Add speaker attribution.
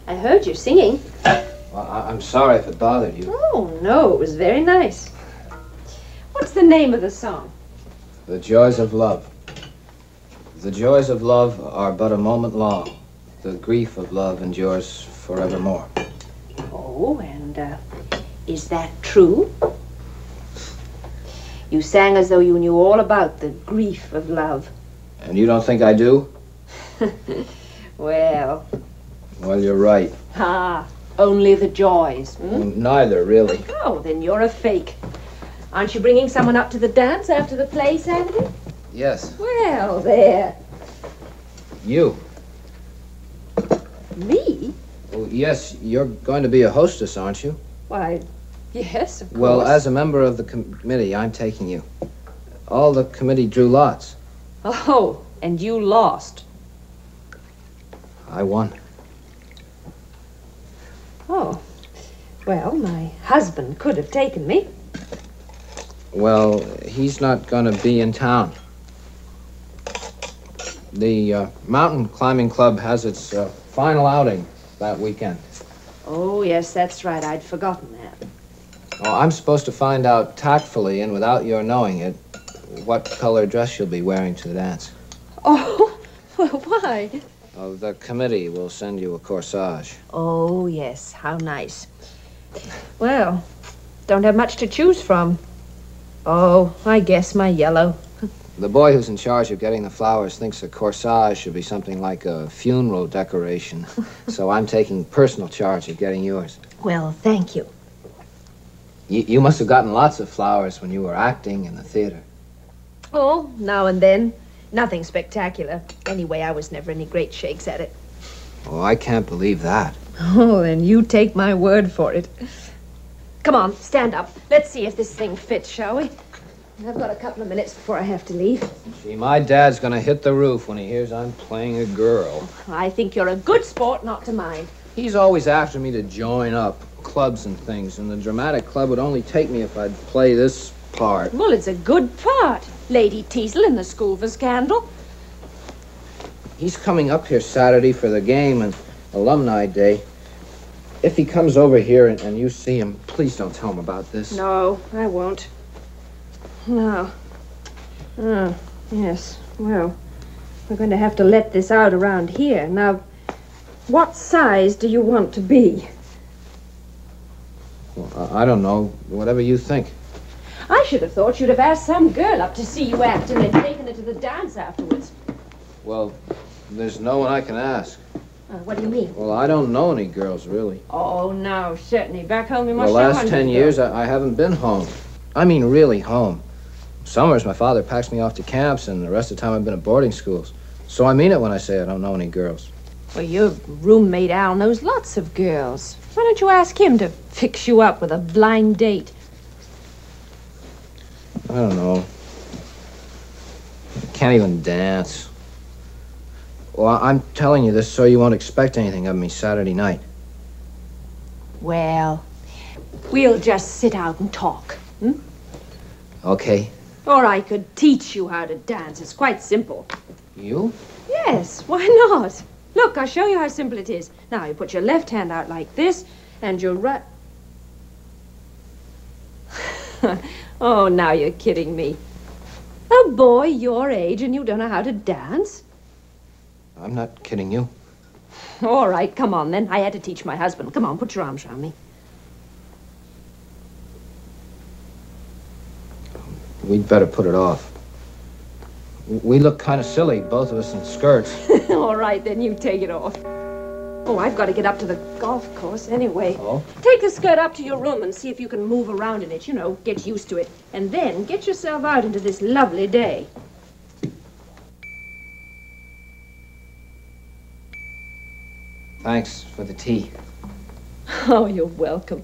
Speaker 1: I heard you singing.
Speaker 2: Well, I'm sorry if it bothered you.
Speaker 1: Oh, no, it was very nice. What's the name of the song?
Speaker 2: The Joys of Love. The joys of love are but a moment long. The grief of love endures forevermore.
Speaker 1: Oh, and is that true? You sang as though you knew all about the grief of love.
Speaker 2: And you don't think I do?
Speaker 1: Well,
Speaker 2: you're right.
Speaker 1: Only the joys.
Speaker 2: Neither, really.
Speaker 1: Oh, then you're a fake. Aren't you bringing someone up to the dance after the play, Saturday?
Speaker 2: Yes.
Speaker 1: Well, there.
Speaker 2: You.
Speaker 1: Me?
Speaker 2: Oh, yes, you're going to be a hostess, aren't you?
Speaker 1: Why, yes, of course.
Speaker 2: Well, as a member of the committee, I'm taking you. All the committee drew lots.
Speaker 1: Oh, and you lost.
Speaker 2: I won.
Speaker 1: Oh, well, my husband could have taken me.
Speaker 2: Well, he's not going to be in town. The mountain climbing club has its final outing that weekend.
Speaker 1: Oh, yes, that's right. I'd forgotten that.
Speaker 2: Oh, I'm supposed to find out tactfully and without your knowing it what color dress you'll be wearing to the dance.
Speaker 1: Oh, well, why?
Speaker 2: Oh, the committee will send you a corsage.
Speaker 1: Oh, yes, how nice. Well, don't have much to choose from. Oh, I guess my yellow.
Speaker 2: The boy who's in charge of getting the flowers thinks a corsage should be something like a funeral decoration. So I'm taking personal charge of getting yours.
Speaker 1: Well, thank you.
Speaker 2: You must have gotten lots of flowers when you were acting in the theater.
Speaker 1: Oh, now and then. Nothing spectacular. Anyway, I was never any great shakes at it.
Speaker 2: Oh, I can't believe that.
Speaker 1: Oh, then you take my word for it. Come on, stand up. Let's see if this thing fits, shall we? I've got a couple of minutes before I have to leave.
Speaker 2: Gee, my dad's gonna hit the roof when he hears I'm playing a girl.
Speaker 1: I think you're a good sport not to mind.
Speaker 2: He's always after me to join up, clubs and things, and the dramatic club would only take me if I'd play this part.
Speaker 1: Well, it's a good part. Lady Teasel in the School for Scandal.
Speaker 2: He's coming up here Saturday for the game and Alumni Day. If he comes over here and you see him, please don't tell him about this.
Speaker 1: No, I won't. No. Oh, yes. Well, we're going to have to let this out around here. Now, what size do you want to be?
Speaker 2: Well, I don't know. Whatever you think.
Speaker 1: I should have thought you'd have asked some girl up to see you act and then taken her to the dance afterwards.
Speaker 2: Well, there's no one I can ask.
Speaker 1: What do you mean?
Speaker 2: Well, I don't know any girls, really.
Speaker 1: Oh, no, certainly. Back home you must
Speaker 2: The
Speaker 1: know
Speaker 2: last 10 years, I haven't been home. I mean, really home. Summers, my father packs me off to camps, and the rest of the time I've been at boarding schools. So I mean it when I say I don't know any girls.
Speaker 1: Well, your roommate Al knows lots of girls. Why don't you ask him to fix you up with a blind date?
Speaker 2: I don't know. I can't even dance. Well, I'm telling you this so you won't expect anything of me Saturday night.
Speaker 1: Well, we'll just sit out and talk.
Speaker 2: Okay.
Speaker 1: Or I could teach you how to dance. It's quite simple.
Speaker 2: You?
Speaker 1: Yes, why not? Look, I'll show you how simple it is. Now, you put your left hand out like this, and your right... Oh, now you're kidding me. A boy your age and you don't know how to dance?
Speaker 2: I'm not kidding you.
Speaker 1: All right, come on then. I had to teach my husband. Come on, put your arms around me.
Speaker 2: We'd better put it off. We look kind of silly, both of us in skirts.
Speaker 1: All right, then you take it off. Oh, I've got to get up to the golf course anyway.
Speaker 2: Oh?
Speaker 1: Take the skirt up to your room and see if you can move around in it, you know, get used to it. And then get yourself out into this lovely day.
Speaker 2: Thanks for the tea.
Speaker 1: Oh, you're welcome.